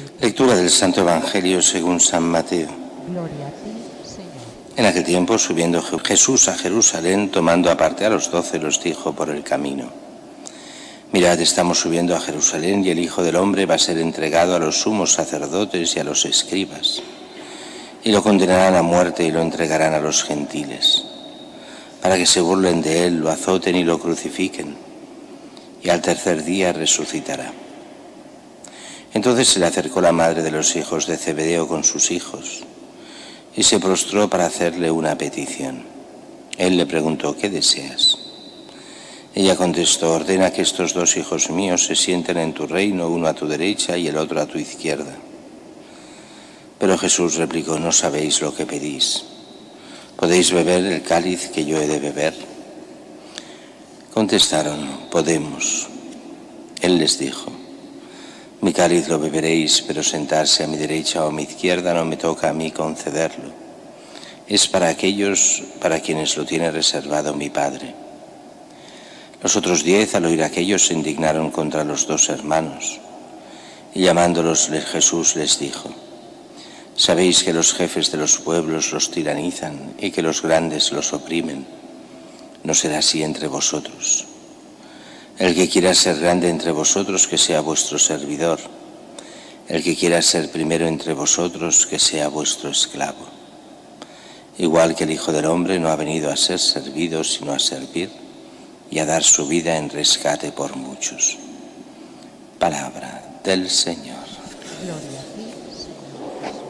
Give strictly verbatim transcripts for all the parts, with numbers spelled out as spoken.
Lectura del Santo Evangelio según San Mateo. Gloria a ti, Señor. En aquel tiempo, subiendo Jesús a Jerusalén, tomando aparte a los doce, los dijo por el camino: Mirad, estamos subiendo a Jerusalén, y el Hijo del Hombre va a ser entregado a los sumos sacerdotes y a los escribas, y lo condenarán a muerte y lo entregarán a los gentiles, para que se burlen de él, lo azoten y lo crucifiquen, y al tercer día resucitará. Entonces se le acercó la madre de los hijos de Zebedeo con sus hijos, y se prostró para hacerle una petición. Él le preguntó: ¿qué deseas? Ella contestó: ordena que estos dos hijos míos se sienten en tu reino, uno a tu derecha y el otro a tu izquierda. Pero Jesús replicó: no sabéis lo que pedís. ¿Podéis beber el cáliz que yo he de beber? Contestaron: podemos. Él les dijo: mi cáliz lo beberéis, pero sentarse a mi derecha o a mi izquierda no me toca a mí concederlo. Es para aquellos para quienes lo tiene reservado mi Padre. Los otros diez, al oír aquello, se indignaron contra los dos hermanos, y llamándolos Jesús les dijo: sabéis que los jefes de los pueblos los tiranizan y que los grandes los oprimen. No será así entre vosotros. El que quiera ser grande entre vosotros, que sea vuestro servidor. El que quiera ser primero entre vosotros, que sea vuestro esclavo. Igual que el Hijo del Hombre no ha venido a ser servido, sino a servir y a dar su vida en rescate por muchos. Palabra del Señor. Gloria a ti, Señor Jesús.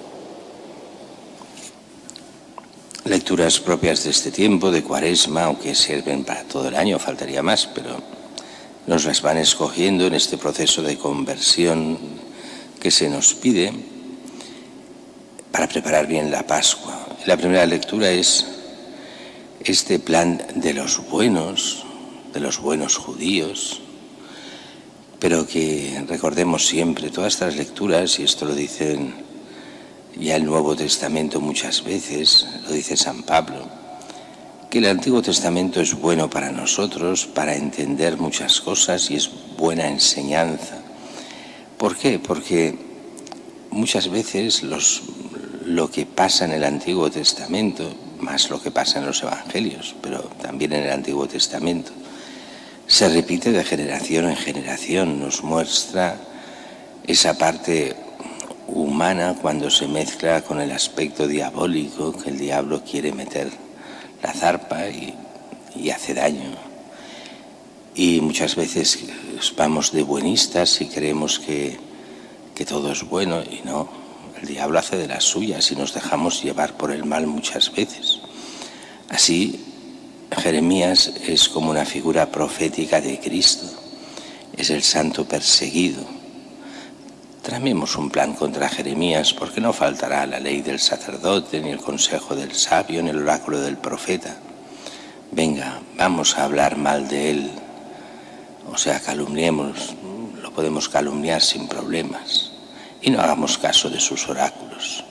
Lecturas propias de este tiempo, de Cuaresma, aunque sirven para todo el año, faltaría más, pero nos las van escogiendo en este proceso de conversión que se nos pide para preparar bien la Pascua. La primera lectura es este plan de los buenos, de los buenos judíos, pero que recordemos siempre todas estas lecturas, y esto lo dicen ya el Nuevo Testamento muchas veces, lo dice San Pablo, que el Antiguo Testamento es bueno para nosotros, para entender muchas cosas, y es buena enseñanza. ¿Por qué? Porque muchas veces los, lo que pasa en el Antiguo Testamento, más lo que pasa en los Evangelios, pero también en el Antiguo Testamento, se repite de generación en generación, nos muestra esa parte humana cuando se mezcla con el aspecto diabólico, que el diablo quiere meter la zarpa y, y hace daño. Y muchas veces vamos de buenistas y creemos que, que todo es bueno, y no, el diablo hace de las suyas y nos dejamos llevar por el mal muchas veces. Así, Jeremías es como una figura profética de Cristo, es el santo perseguido. Tramemos un plan contra Jeremías, porque no faltará la ley del sacerdote, ni el consejo del sabio, ni el oráculo del profeta. Venga, vamos a hablar mal de él, o sea, calumniemos, lo podemos calumniar sin problemas, y no hagamos caso de sus oráculos.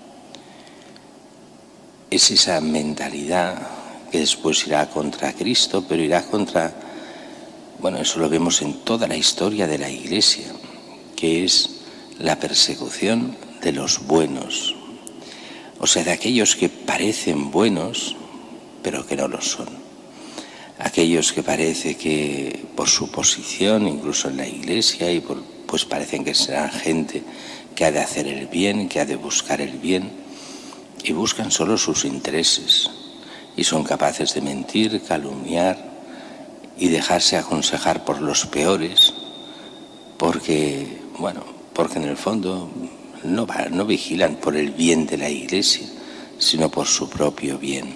Es esa mentalidad que después irá contra Cristo, pero irá contra, bueno, eso lo vemos en toda la historia de la Iglesia, que es la persecución de los buenos, o sea, de aquellos que parecen buenos, pero que no lo son. Aquellos que parece que por su posición, incluso en la Iglesia, y por, pues parecen que serán gente que ha de hacer el bien, que ha de buscar el bien, y buscan solo sus intereses, y son capaces de mentir, calumniar y dejarse aconsejar por los peores, porque, bueno, porque en el fondo no, va, no vigilan por el bien de la Iglesia, sino por su propio bien.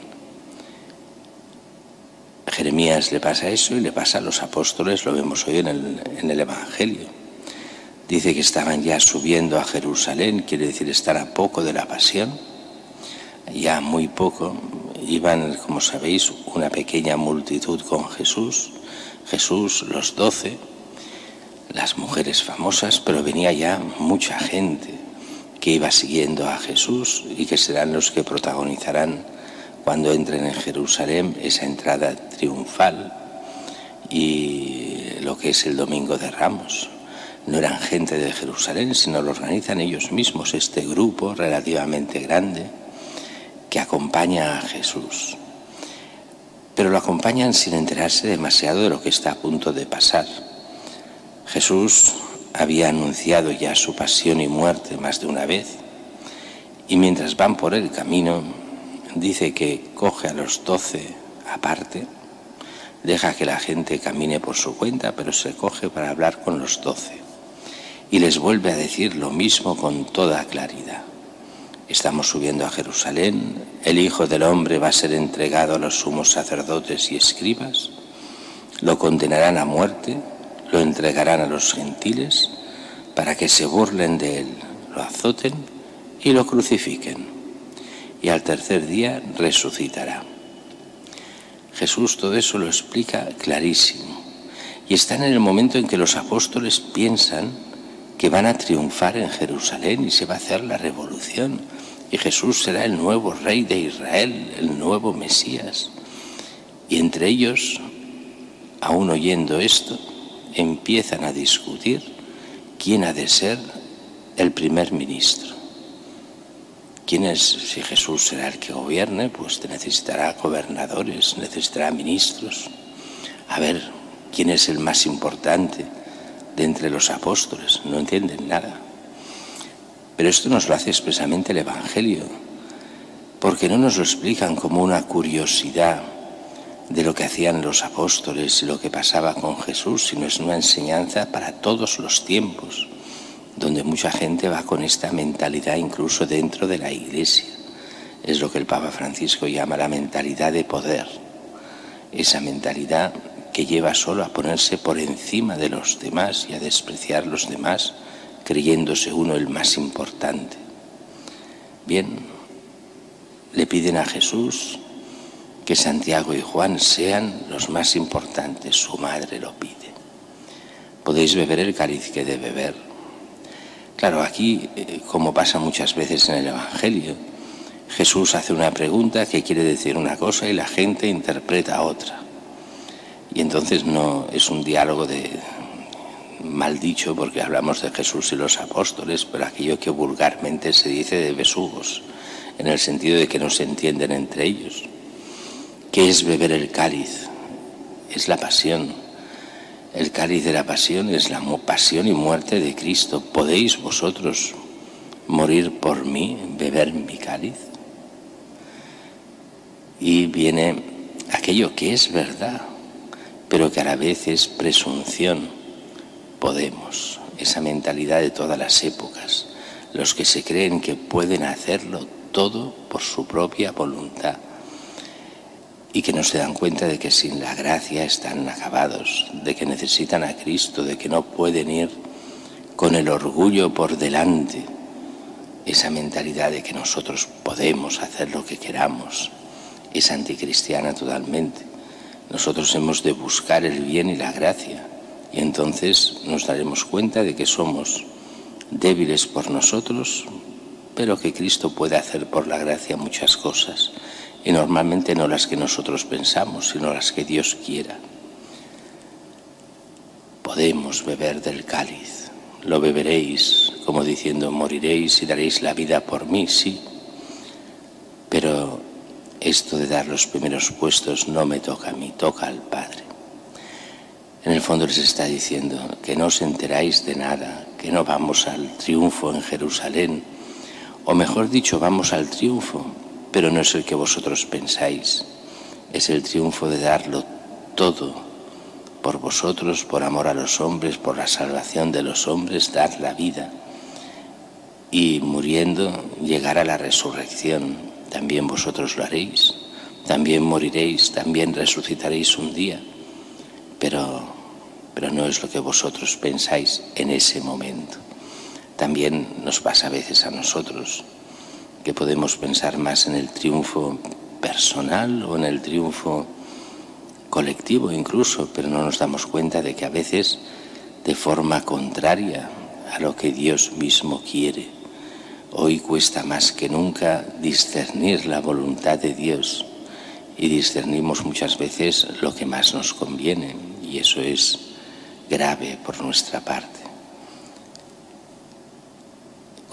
A Jeremías le pasa eso y le pasa a los apóstoles, lo vemos hoy en el, en el Evangelio. Dice que estaban ya subiendo a Jerusalén, quiere decir estar a poco de la pasión, ya muy poco. Iban, como sabéis, una pequeña multitud con Jesús, Jesús, los doce, las mujeres famosas, pero venía ya mucha gente que iba siguiendo a Jesús y que serán los que protagonizarán cuando entren en Jerusalén esa entrada triunfal y lo que es el Domingo de Ramos. no eran gente de Jerusalén, sino lo organizan ellos mismos, este grupo relativamente grande que acompaña a Jesús. Pero lo acompañan sin enterarse demasiado de lo que está a punto de pasar. Jesús había anunciado ya su pasión y muerte más de una vez, y mientras van por el camino, dice que coge a los doce aparte, deja que la gente camine por su cuenta, pero se coge para hablar con los doce. Y les vuelve a decir lo mismo con toda claridad. Estamos subiendo a Jerusalén, el Hijo del Hombre va a ser entregado a los sumos sacerdotes y escribas, lo condenarán a muerte, lo entregarán a los gentiles para que se burlen de él, lo azoten y lo crucifiquen. Y al tercer día resucitará. Jesús todo eso lo explica clarísimo. Y están en el momento en que los apóstoles piensan que van a triunfar en Jerusalén y se va a hacer la revolución. Y Jesús será el nuevo rey de Israel, el nuevo Mesías. Y entre ellos, aún oyendo esto, empiezan a discutir quién ha de ser el primer ministro. ¿Quién es? Si Jesús será el que gobierne, pues necesitará gobernadores, necesitará ministros. A ver, ¿quién es el más importante de entre los apóstoles? No entienden nada. Pero esto nos lo hace expresamente el Evangelio, porque no nos lo explican como una curiosidad de lo que hacían los apóstoles y lo que pasaba con Jesús, sino es una enseñanza para todos los tiempos, donde mucha gente va con esta mentalidad incluso dentro de la Iglesia. Es lo que el Papa Francisco llama la mentalidad de poder, esa mentalidad que lleva solo a ponerse por encima de los demás y a despreciar a los demás, creyéndose uno el más importante. Bien, le piden a Jesús que Santiago y Juan sean los más importantes, su madre lo pide. Podéis beber el cáliz que de beber. Claro, aquí, como pasa muchas veces en el Evangelio, Jesús hace una pregunta que quiere decir una cosa y la gente interpreta otra. Y entonces no es un diálogo de mal dicho, porque hablamos de Jesús y los apóstoles, pero aquello que vulgarmente se dice de besugos, en el sentido de que no se entienden entre ellos. ¿Qué es beber el cáliz? Es la pasión. El cáliz de la pasión es la pasión y muerte de Cristo. ¿Podéis vosotros morir por mí, beber mi cáliz? Y viene aquello que es verdad, pero que a la vez es presunción. Podemos, esa mentalidad de todas las épocas, los que se creen que pueden hacerlo todo por su propia voluntad y que no se dan cuenta de que sin la gracia están acabados, de que necesitan a Cristo, de que no pueden ir con el orgullo por delante, esa mentalidad de que nosotros podemos hacer lo que queramos, es anticristiana totalmente. Nosotros hemos de buscar el bien y la gracia. Y entonces nos daremos cuenta de que somos débiles por nosotros, pero que Cristo puede hacer por la gracia muchas cosas, y normalmente no las que nosotros pensamos, sino las que Dios quiera. Podemos beber del cáliz, lo beberéis, como diciendo, moriréis y daréis la vida por mí, sí, pero esto de dar los primeros puestos no me toca a mí, toca al Padre. En el fondo les está diciendo que no os enteráis de nada, que no vamos al triunfo en Jerusalén, o mejor dicho, vamos al triunfo, pero no es el que vosotros pensáis, es el triunfo de darlo todo por vosotros, por amor a los hombres, por la salvación de los hombres, dar la vida y muriendo llegar a la resurrección. También vosotros lo haréis, también moriréis, también resucitaréis un día, pero, pero no es lo que vosotros pensáis en ese momento. También nos pasa a veces a nosotros que podemos pensar más en el triunfo personal o en el triunfo colectivo incluso, pero no nos damos cuenta de que a veces de forma contraria a lo que Dios mismo quiere. Hoy cuesta más que nunca discernir la voluntad de Dios y discernimos muchas veces lo que más nos conviene y eso es grave por nuestra parte.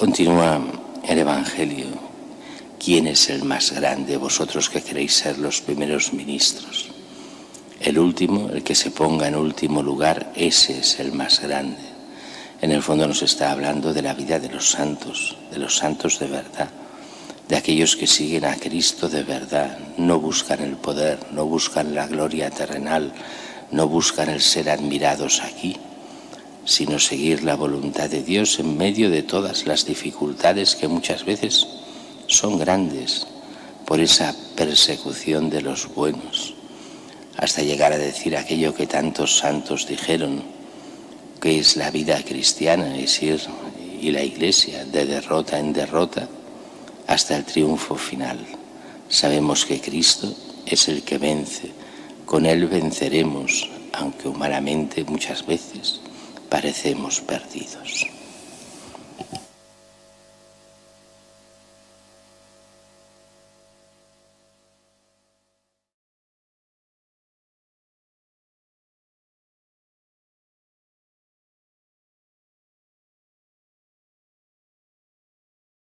Continúa el Evangelio. ¿Quién es el más grande? Vosotros que queréis ser los primeros ministros. El último, el que se ponga en último lugar, ese es el más grande. En el fondo nos está hablando de la vida de los santos, de los santos de verdad, de aquellos que siguen a Cristo de verdad, no buscan el poder, no buscan la gloria terrenal, no buscan el ser admirados aquí, sino seguir la voluntad de Dios en medio de todas las dificultades que muchas veces son grandes por esa persecución de los buenos, hasta llegar a decir aquello que tantos santos dijeron, que es la vida cristiana, es ir y la Iglesia de derrota en derrota hasta el triunfo final. Sabemos que Cristo es el que vence, con Él venceremos, aunque humanamente muchas veces parecemos perdidos.